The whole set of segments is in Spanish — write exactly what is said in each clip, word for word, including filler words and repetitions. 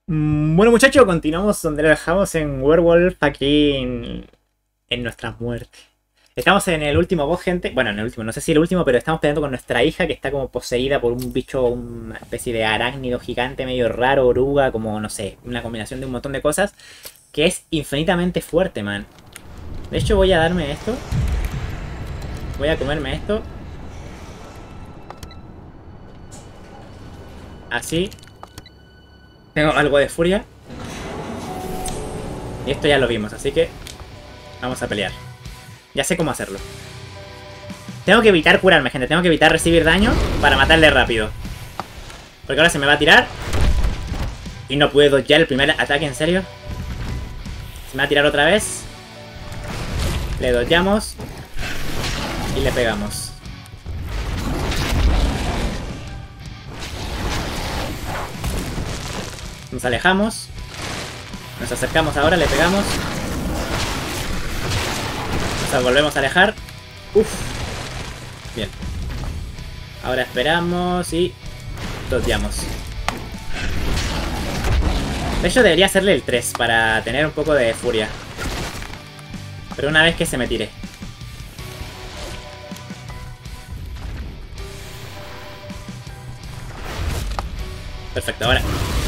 Mm, Bueno muchachos, continuamos donde lo dejamos en Werewolf aquí en, en nuestra muerte. Estamos en el último boss, gente. Bueno, en el último, no sé si el último, pero estamos peleando con nuestra hija que está como poseída por un bicho, una especie de arácnido gigante medio raro, oruga, como no sé, una combinación de un montón de cosas que es infinitamente fuerte, man. De hecho voy a darme esto. Voy a comerme esto. Así. Tengo algo de furia. Y esto ya lo vimos, así que vamos a pelear. Ya sé cómo hacerlo. Tengo que evitar curarme, gente. Tengo que evitar recibir daño para matarle rápido. Porque ahora se me va a tirar. Y no puedo dodgear el primer ataque, ¿en serio? Se me va a tirar otra vez. Le dodgeamos. Y le pegamos. Nos alejamos. Nos acercamos ahora, le pegamos. Nos volvemos a alejar. Uf. Bien. Ahora esperamos y dodgeamos. De hecho debería hacerle el tres para tener un poco de furia. Pero una vez que se me tire. Perfecto, ahora.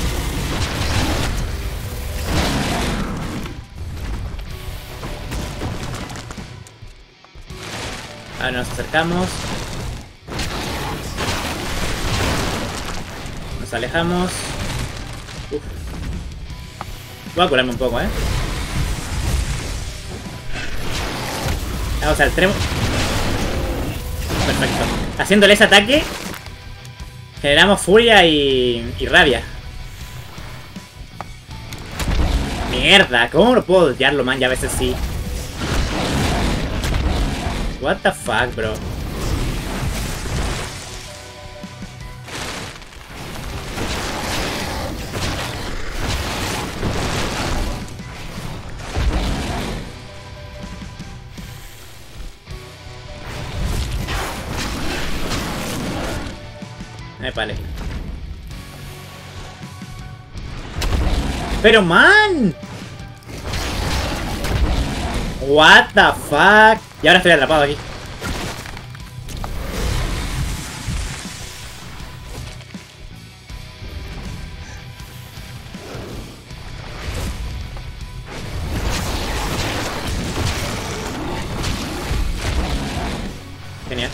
Ahora nos acercamos. Nos alejamos. Uf. Voy a curarme un poco, ¿eh? Vamos al extremo. Perfecto. Haciéndole ese ataque, generamos furia y, y rabia. Mierda, ¿cómo no puedo dodgearlo, man? Ya a veces sí. What the fuck, bro. Eh, vale. Pero, man. What the fuck. Y ahora estoy atrapado aquí. Genial.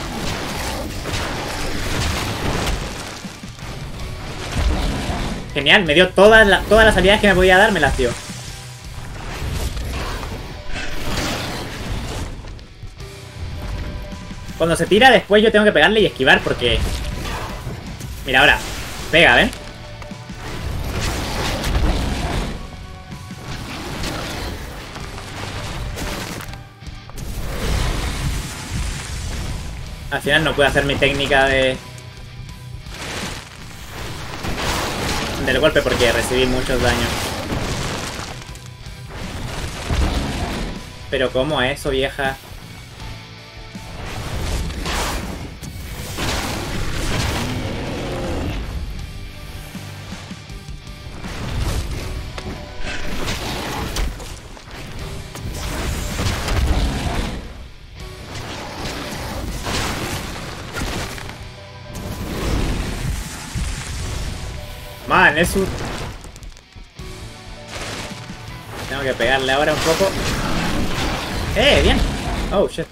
Genial, me dio todas, la, todas las habilidades que me podía dar, me las dio. Cuando se tira, después yo tengo que pegarle y esquivar porque... Mira, ahora. Pega, ¿ven? Al final no puedo hacer mi técnica de... del golpe porque recibí muchos daños. Pero ¿cómo eso, vieja? Man, es un... Tengo que pegarle ahora un poco. ¡Eh! Bien. Oh, shit.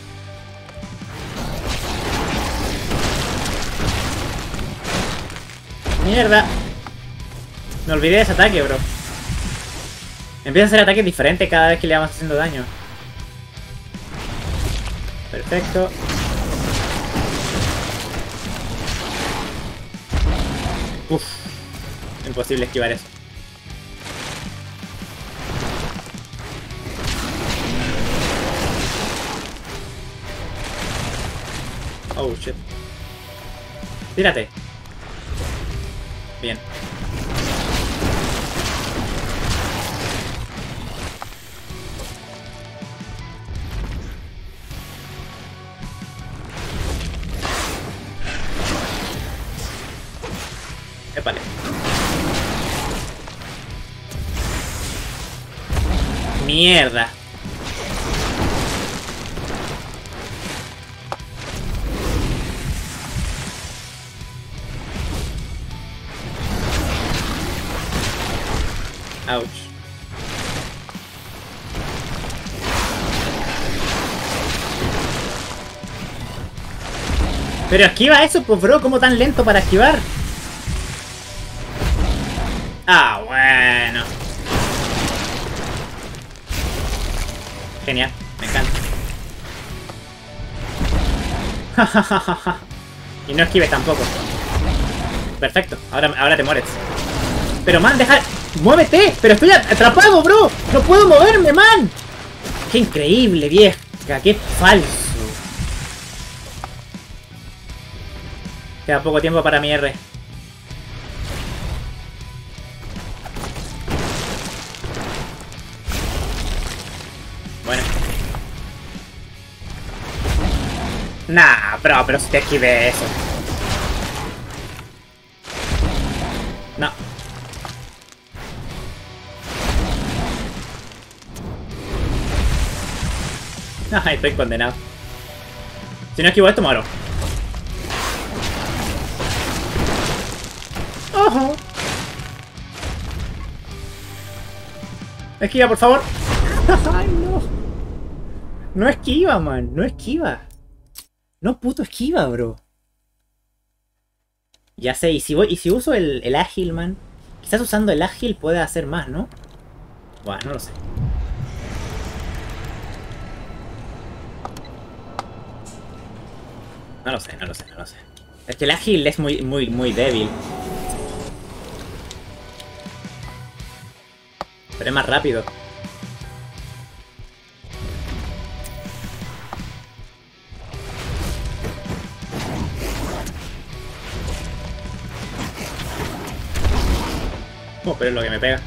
¡Mierda! Me olvidé de ese ataque, bro. Empieza a hacer ataques diferentes cada vez que le vamos haciendo daño. Perfecto. Uf. Imposible esquivar eso. Oh, shit. Tírate. Bien. Épale. Mierda. Ouch. Pero esquiva eso, pues bro, ¿cómo tan lento para esquivar? Ah, bueno. Genial, me encanta. Y no esquives tampoco. Perfecto, ahora, ahora te mueres. Pero man, deja... ¡Muévete! ¡Pero estoy atrapado, bro! ¡No puedo moverme, man! ¡Qué increíble, vieja! ¡Qué falso! Queda poco tiempo para mi R. Bueno. Nah, bro, pero si te esquivé eso. No. Ay, estoy condenado. Si no esquivo esto, muero. ¡Ojo! Esquiva, por favor. ¡Ay, no! No esquiva, man. No esquiva. No puto esquiva, bro. Ya sé, y si voy, y si uso el, el ágil, man. Quizás usando el ágil pueda hacer más, ¿no? Bueno, no lo sé. No lo sé, no lo sé, no lo sé. Es que el ágil es muy, muy, muy débil. Pero es más rápido. Oh, pero es lo que me pega.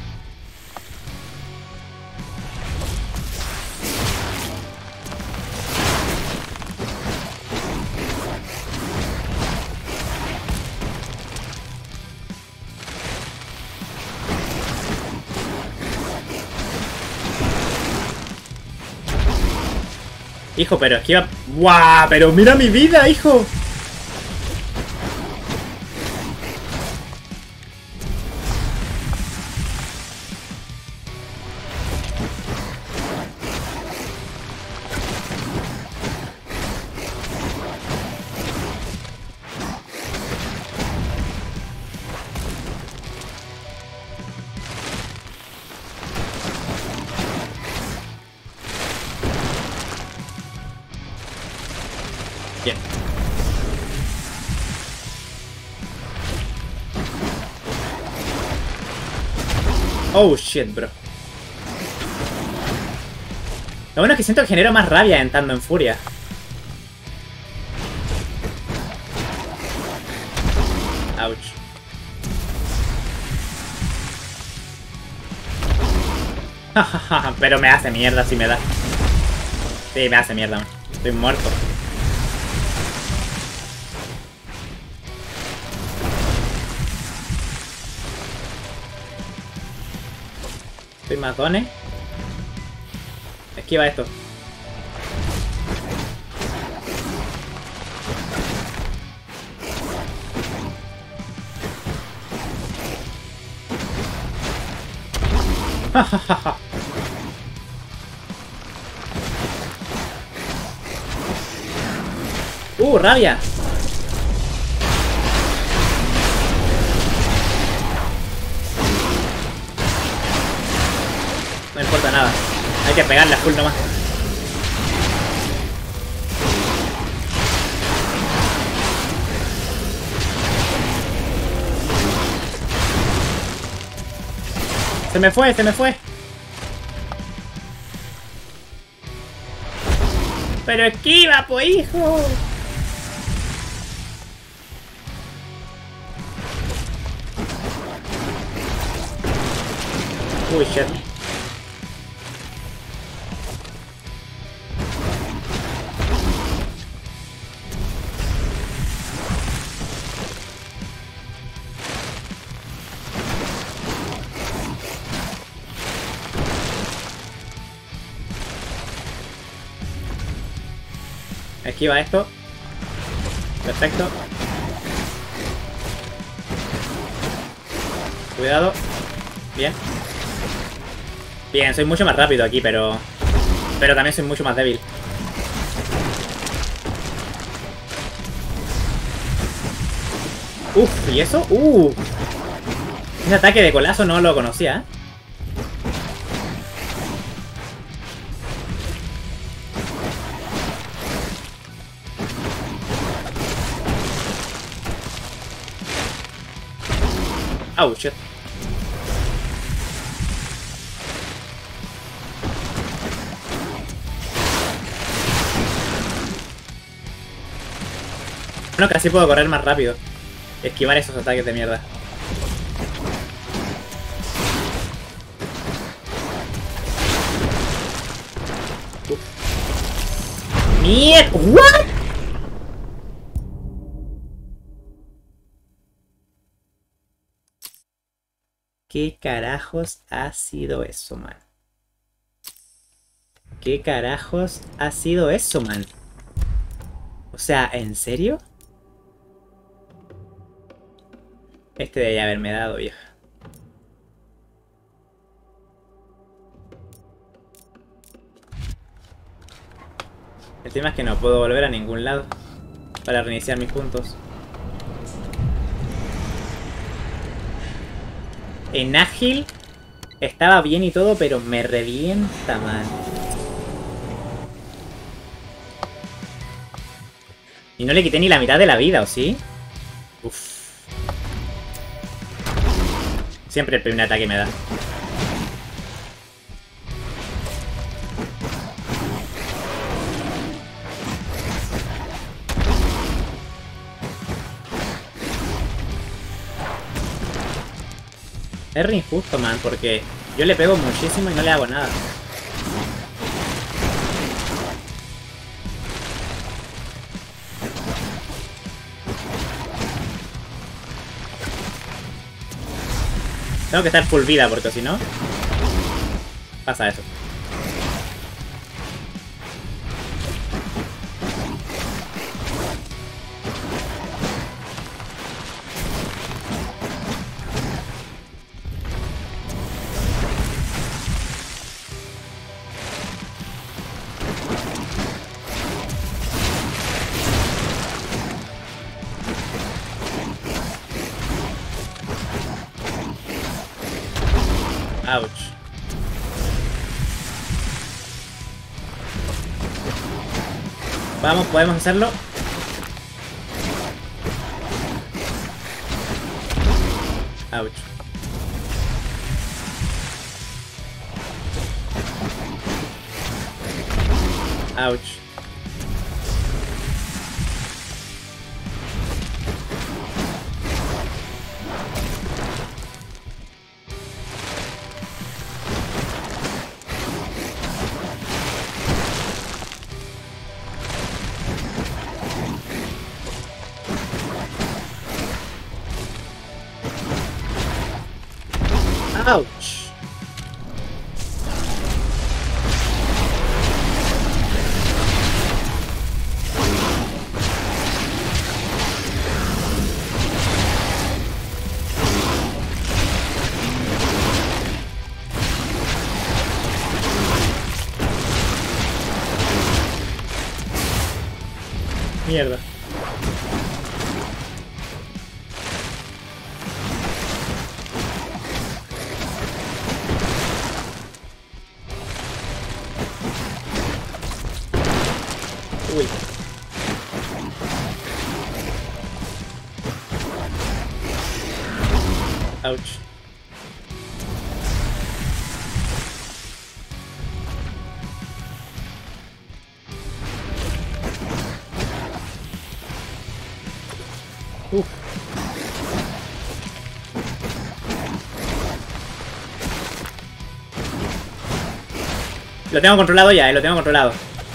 Hijo, pero esquiva... ¡Guau! Pero mira mi vida, hijo. Bien. Oh shit, bro. Lo bueno es que siento que genero más rabia entrando en furia. Ouch. Pero me hace mierda si me da. Sí, me hace mierda, man. Estoy muerto. Estoy matone. Esquiva esto. Uh, rabia. No importa nada. Hay que pegarle a full nomás. Se me fue, se me fue. Pero esquiva, po, hijo. Uy, shit. Esquiva esto. Perfecto. Cuidado. Bien. Bien, soy mucho más rápido aquí, pero... Pero también soy mucho más débil. Uf, ¿y eso? Uh. Ese ataque de colazo no lo conocía, ¿eh? Oh, shit. Bueno, casi puedo correr más rápido. Esquivar esos ataques de mierda. ¡Mierda! ¿What? ¿Qué carajos ha sido eso, man? ¿Qué carajos ha sido eso, man? O sea, ¿en serio? Este debe haberme dado, vieja. El tema es que no puedo volver a ningún lado para reiniciar mis puntos. En ágil estaba bien y todo, pero me revienta, man. Y no le quité ni la mitad de la vida, ¿o sí? Uff. Siempre el primer ataque me da. Es re injusto, man, porque yo le pego muchísimo y no le hago nada. Tengo que estar full vida porque si no pasa eso. Ouch. Vamos, podemos hacerlo. Ouch. Ouch. Ouch. Mierda. Uy. Ouch. Uf. Lo tengo controlado ya, eh, lo tengo controlado.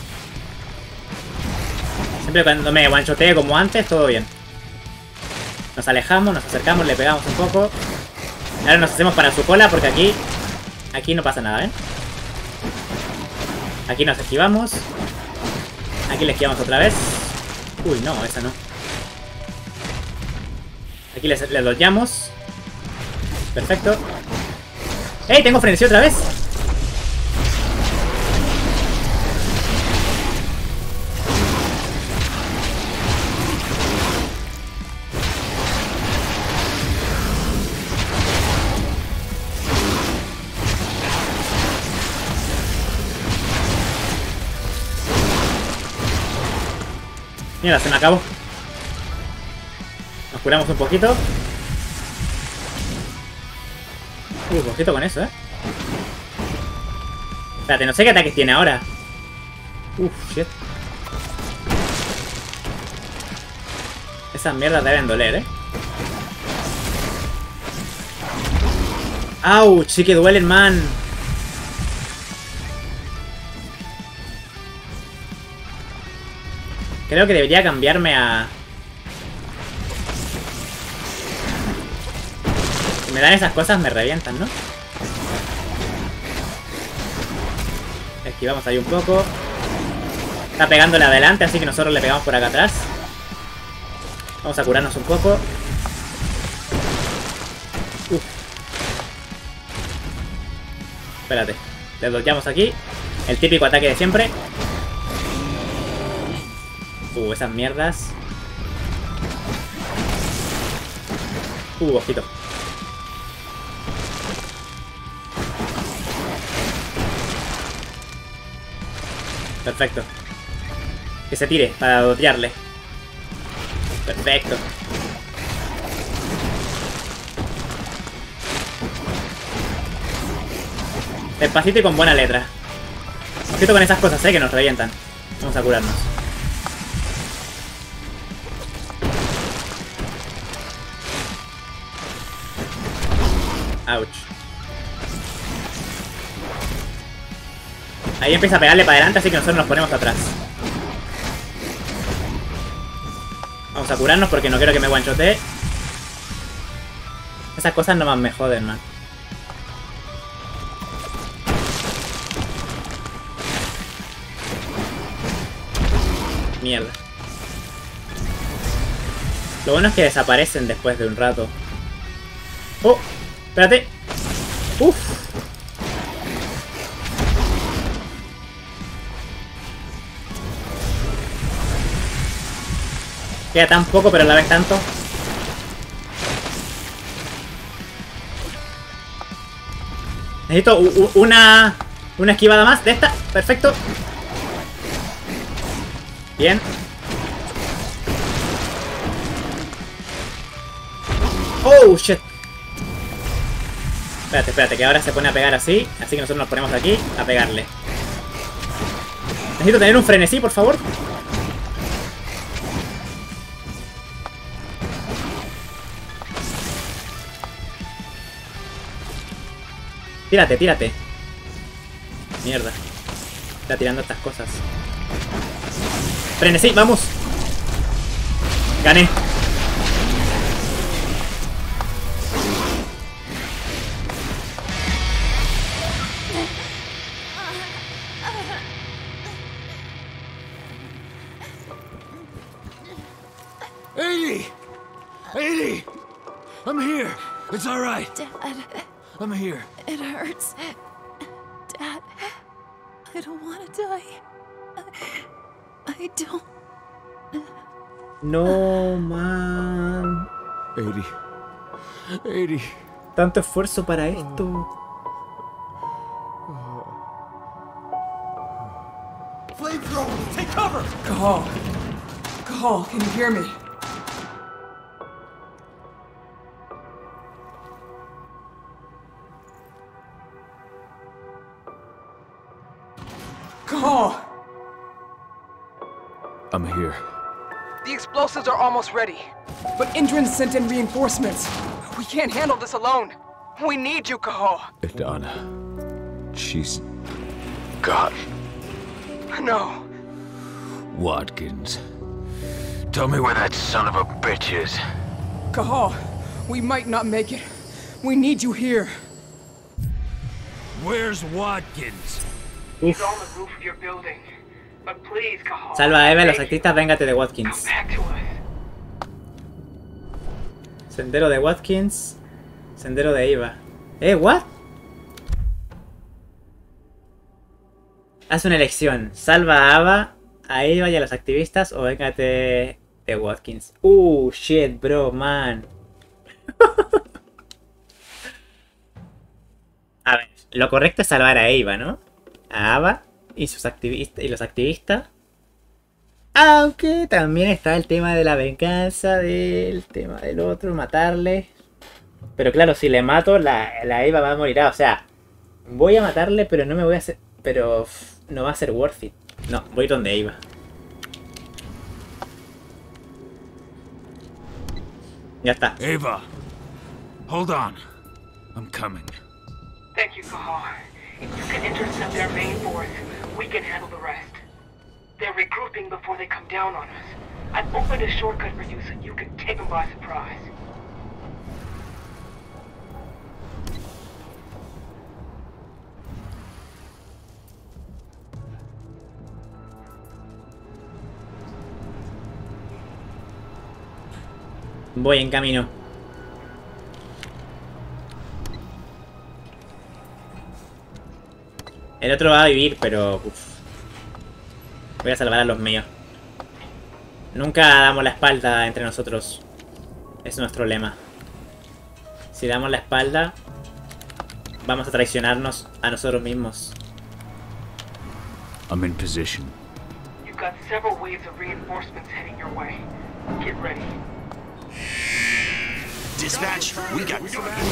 Siempre cuando me one-shotee como antes, todo bien. Nos alejamos, nos acercamos, le pegamos un poco. Ahora nos hacemos para su cola porque aquí... Aquí no pasa nada, ¿eh? Aquí nos esquivamos. Aquí le esquivamos otra vez. Uy, no, esa no. Aquí le, le dodgeamos. Perfecto. ¡Ey! Tengo frenesí otra vez. Mira, se me acabó. Nos curamos un poquito. Uy, un poquito con eso, ¿eh? Espérate, no sé qué ataques tiene ahora. Uf, shit. Esas mierdas deben doler, ¿eh? ¡Auch! Sí que duelen, man. Creo que debería cambiarme a... Si me dan esas cosas me revientan, ¿no? Esquivamos ahí un poco. Está pegándole adelante, así que nosotros le pegamos por acá atrás. Vamos a curarnos un poco. Uf. Espérate. Le bloqueamos aquí. El típico ataque de siempre. Uh, esas mierdas. Uh, ojito. Perfecto. Que se tire para dotearle. Perfecto. Despacito y con buena letra. Ojito con esas cosas, eh, que nos revientan. Vamos a curarnos. Ouch. Ahí empieza a pegarle para adelante, así que nosotros nos ponemos atrás. Vamos a curarnos porque no quiero que me one-shotee. Esas cosas nomás me joden, man. Mierda. Lo bueno es que desaparecen después de un rato. ¡Oh! Espérate. Uf. Queda tan poco, pero a la vez tanto. Necesito una una esquivada más de esta. Perfecto. Bien. Oh, shit. Espérate, espérate, que ahora se pone a pegar así. Así que nosotros nos ponemos aquí a pegarle. Necesito tener un frenesí, por favor. Tírate, tírate. Mierda. Está tirando estas cosas. Frenesí, vamos. Gané. eighty! eighty! I'm here. It's all right. Dad, I'm here. it hurts. Dad, I don't want to die. I don't. No, man. eighty. eighty. Tanto esfuerzo para esto. Flamethrower! Take cover! Cahal. Cahal, can you hear me? Cahal! I'm here. The explosives are almost ready. But Indran sent in reinforcements. We can't handle this alone. We need you, Cahal. Idana. She's... gone. No. Watkins. Tell me where that son of a bitch is. Cahal, we might not make it. We need you here. Where's Watkins? He's on the roof of your building. But please, Cahal. Salva a Eva y los Thank you. activistas, véngate de Come Watkins. back to us. Sendero de Watkins. Sendero de Eva. ¿Eh? ¿What? Haz una elección. Salva a Ava, a Eva y a los activistas o véngate de Watkins. Uh, shit, bro, man. A ver, lo correcto es salvar a Eva, ¿no? A Ava y, sus activistas, y los activistas. Aunque también está el tema de la venganza, del tema del otro, matarle. Pero claro, si le mato, la, la Eva va a morir. O sea, voy a matarle, pero no me voy a hacer... Pero uff, no va a ser worth it. No, voy donde Eva. Ya está. Ava, hold on. I'm coming. Thank you, Cahal. If you can intercept their main force, we can handle the rest. They're regrouping before they come down on us. I've opened a shortcut for you so you can take them by surprise. Voy en camino. El otro va a vivir, pero... Uf. Voy a salvar a los míos. Nunca damos la espalda entre nosotros. Es nuestro lema. Si damos la espalda, vamos a traicionarnos a nosotros mismos. I'm in position. You've got several waves of reinforcements heading your way. Get ready. Dispatch, we got...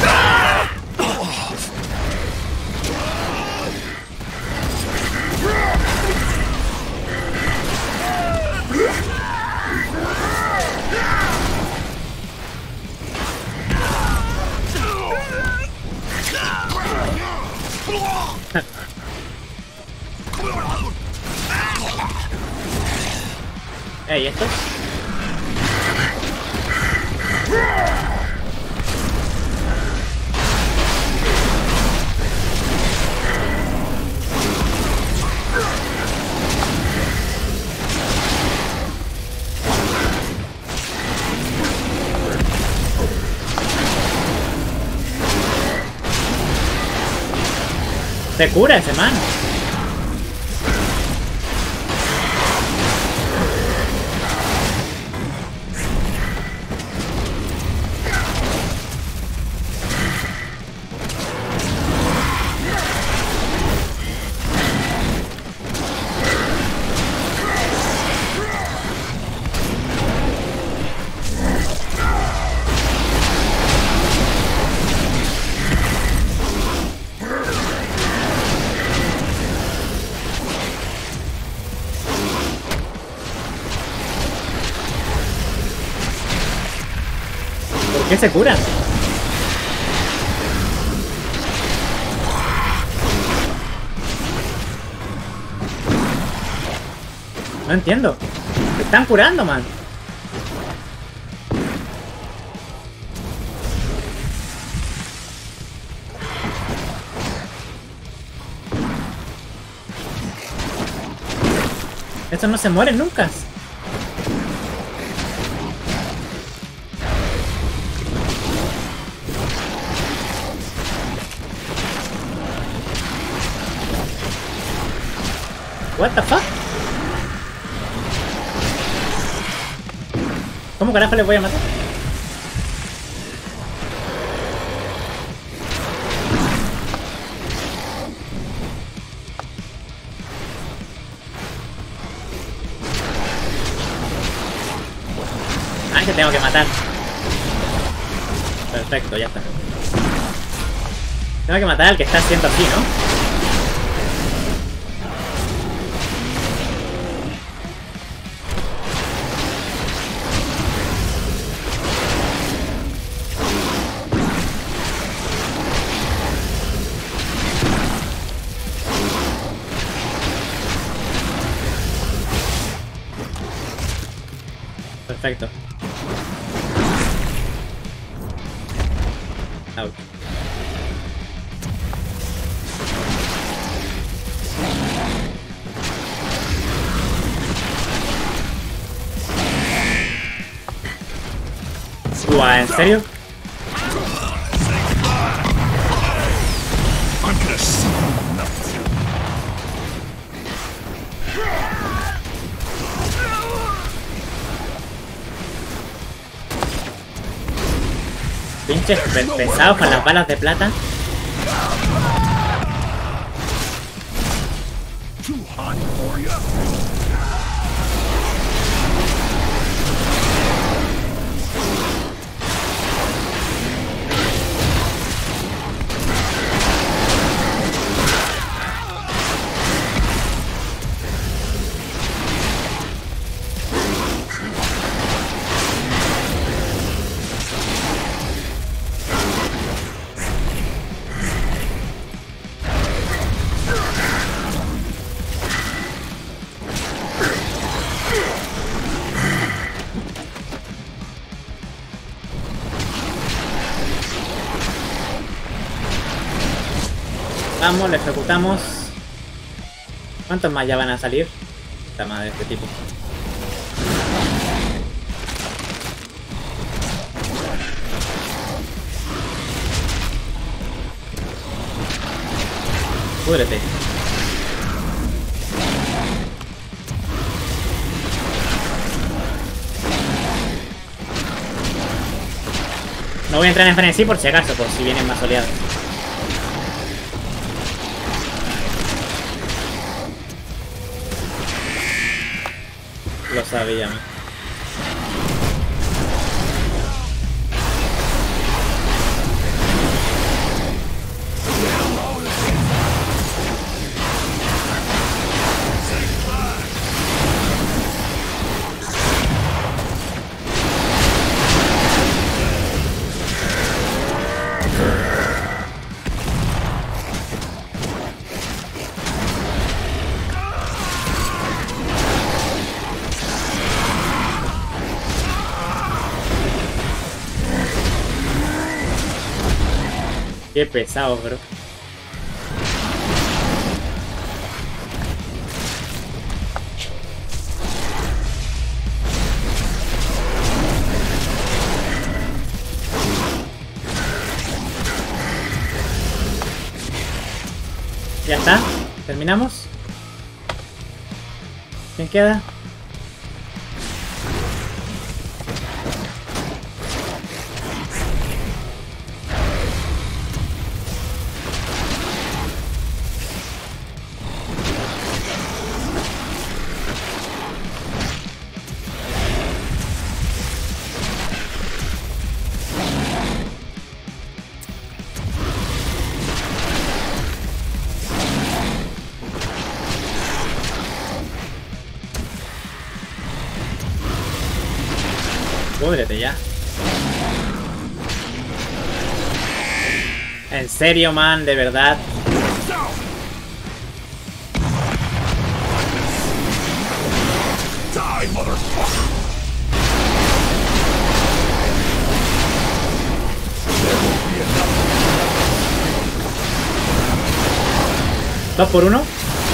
Ey, ¿esto? Se cura ese man. ¿Por qué se curan? No entiendo. Se están curando, man. Estos no se mueren nunca. What the fuck? ¿Cómo carajo les voy a matar? Ah, es que tengo que matar. Perfecto, ya está. Tengo que matar al que está haciendo así, ¿no? Perfecto. Out. Guau, ¿en serio? I'm gonna see you nuts. Pinches pe- pesados con las balas de plata. Too hot for ya. Vamos, lo ejecutamos. ¿Cuántos más ya van a salir? Esta madre de este tipo. Púdrete. No voy a entrar en frenesí por si acaso, por si vienen más oleados. Lo sabía. Qué pesado, bro. Ya está. ¿Terminamos? ¿Quién queda? Púdrete ya. En serio, man, de verdad. Die, motherfucker. There won't be enough. ¿Dos por uno?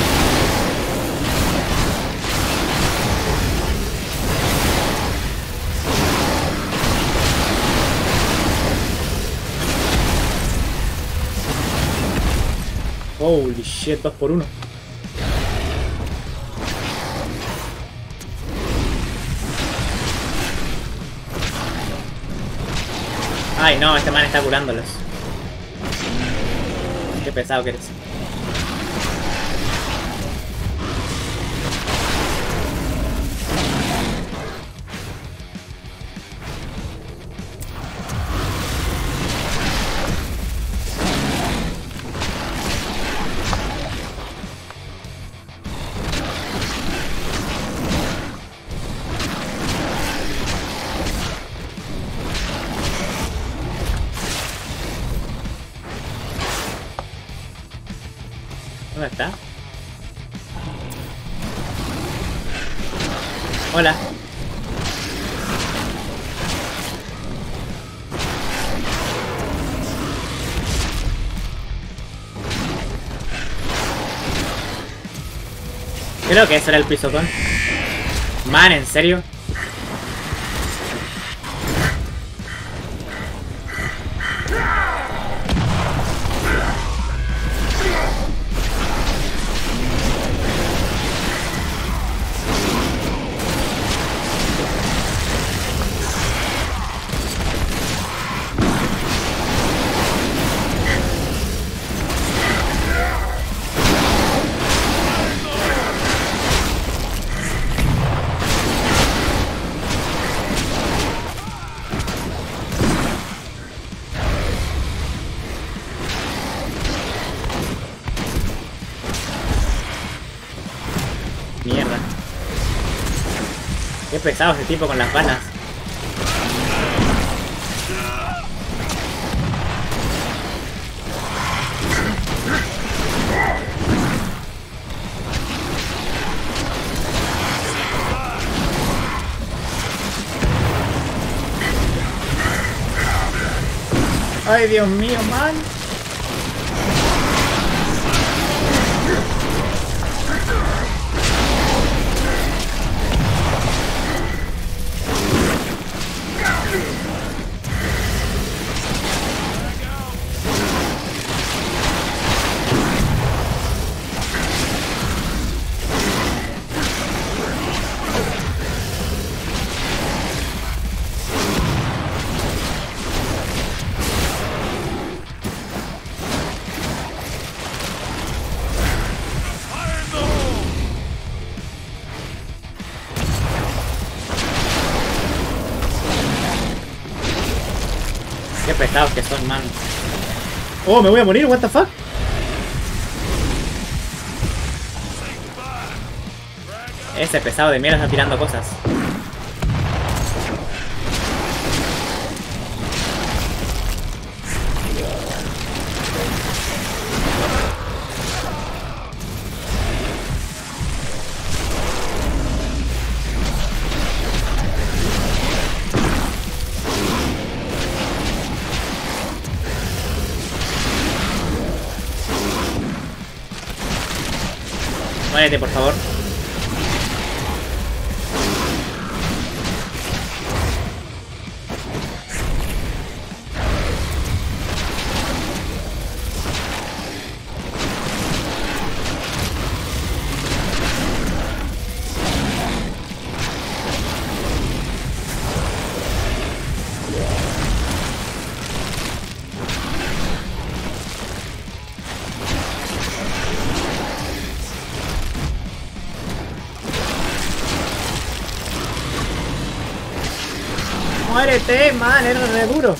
Holy shit, dos por uno. Ay, no, este man está curándolos. Qué pesado que eres. ¿Dónde está? Hola. Creo que ese era el pisotón. Man, ¿en serio? Mierda. Qué pesado ese tipo con las balas. Ay, Dios mío, man. Qué pesados que son, man. Oh, me voy a morir, what the fuck. Ese pesado de mierda está tirando cosas. Muérete, por favor. Muérete, man, era re duro.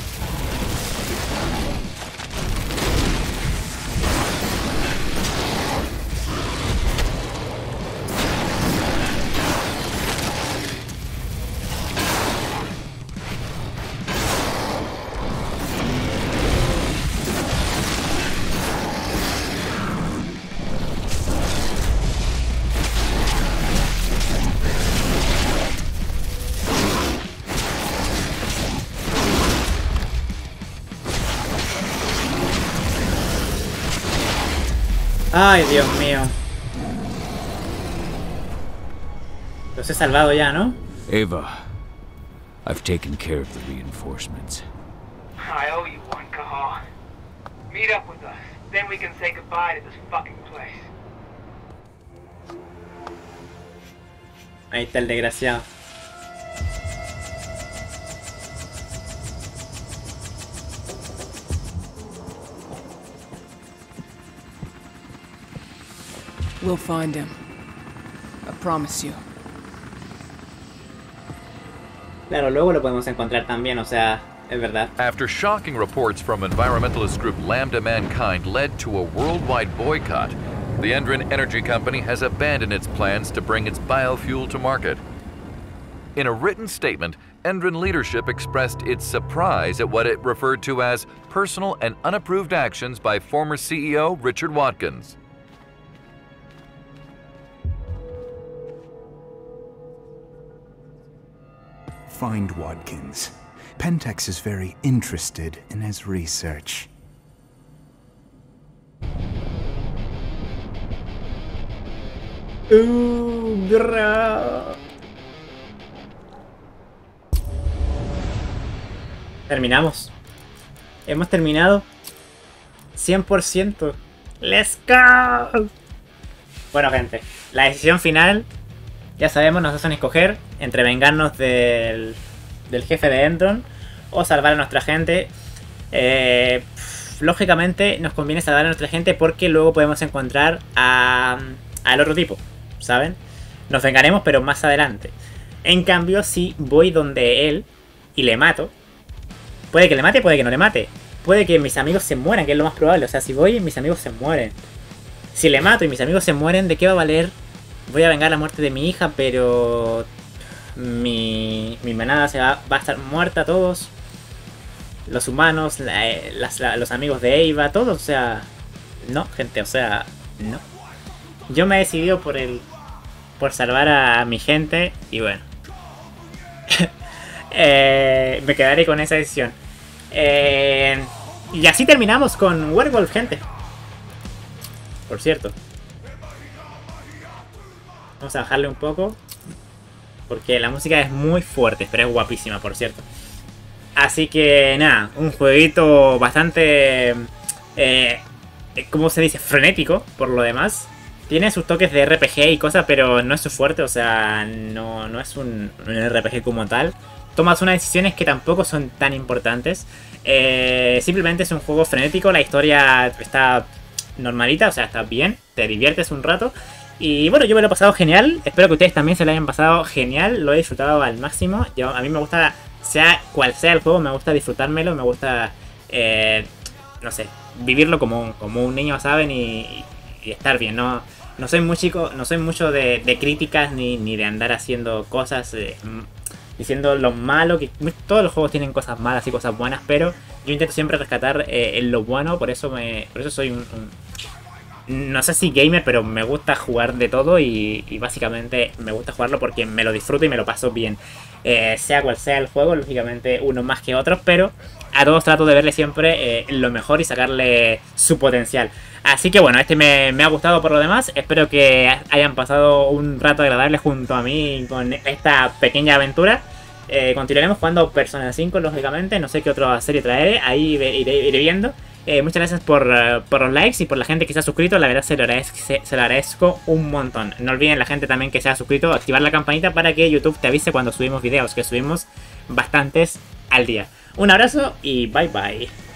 Ay, Dios mío. Los he salvado ya, ¿no? Ava, I've taken care of the reinforcements. I owe you one, Cahal. Meet up with us. Then we can say goodbye to this fucking place. Ahí está el desgraciado. We'll find him. I promise you. Claro, luego lo podemos encontrar también, o sea, es verdad. After shocking reports from environmentalist group Lambda Mankind led to a worldwide boycott, the Endron Energy Company has abandoned its plans to bring its biofuel to market. In a written statement, Endron leadership expressed its surprise at what it referred to as personal and unapproved actions by former C E O Richard Watkins. Find Watkins. Pentex is very interested in his research. Uh, bra. Terminamos. Hemos terminado. cien por ciento. ¡Let's go! Bueno, gente, la decisión final, ya sabemos, nos hacen escoger entre vengarnos del, del jefe de Endron o salvar a nuestra gente. Eh, pff, lógicamente nos conviene salvar a nuestra gente porque luego podemos encontrar a, al otro tipo, ¿saben? Nos vengaremos, pero más adelante. En cambio, si voy donde él y le mato, puede que le mate, puede que no le mate. Puede que mis amigos se mueran, que es lo más probable. O sea, si voy y mis amigos se mueren. Si le mato y mis amigos se mueren, ¿de qué va a valer voy a vengar la muerte de mi hija, pero mi, mi manada se va, va a estar muerta todos. Los humanos, la, las, la, los amigos de Eva, todos, o sea... No, gente, o sea, no. Yo me he decidido por el... por salvar a mi gente y bueno. eh, me quedaré con esa decisión. Eh, y así terminamos con Werewolf, gente. Por cierto. Vamos a bajarle un poco. Porque la música es muy fuerte, pero es guapísima, por cierto. Así que nada, un jueguito bastante... Eh, ¿cómo se dice? Frenético, por lo demás. Tiene sus toques de R P G y cosas, pero no es su fuerte, o sea, no, no es un, un R P G como tal. Tomas unas decisiones que tampoco son tan importantes. Eh, simplemente es un juego frenético, la historia está normalita, o sea, está bien, te diviertes un rato. Y bueno, yo me lo he pasado genial, espero que ustedes también se lo hayan pasado genial, lo he disfrutado al máximo. Yo, a mí me gusta, sea cual sea el juego, me gusta disfrutármelo, me gusta, eh, no sé, vivirlo como, como un niño, ¿saben? Y, y estar bien, ¿no? No soy muy chico, no soy mucho de, de críticas ni, ni de andar haciendo cosas, eh, diciendo lo malo, que todos los juegos tienen cosas malas y cosas buenas, pero yo intento siempre rescatar eh, lo bueno, por eso me, por eso soy un, un, no sé si gamer, pero me gusta jugar de todo y, y básicamente me gusta jugarlo porque me lo disfruto y me lo paso bien. Eh, sea cual sea el juego, lógicamente unos más que otros, pero a todos trato de verle siempre eh, lo mejor y sacarle su potencial. Así que bueno, este me, me ha gustado por lo demás. Espero que hayan pasado un rato agradable junto a mí con esta pequeña aventura. Eh, continuaremos jugando Persona cinco, lógicamente. No sé qué otra serie traeré, ahí iré, iré viendo. Eh, muchas gracias por, uh, por los likes y por la gente que se ha suscrito. La verdad se lo, agradezco, se, se lo agradezco un montón. No olviden la gente también que se ha suscrito, activar la campanita para que YouTube te avise cuando subimos videos, que subimos bastantes al día. Un abrazo y bye bye.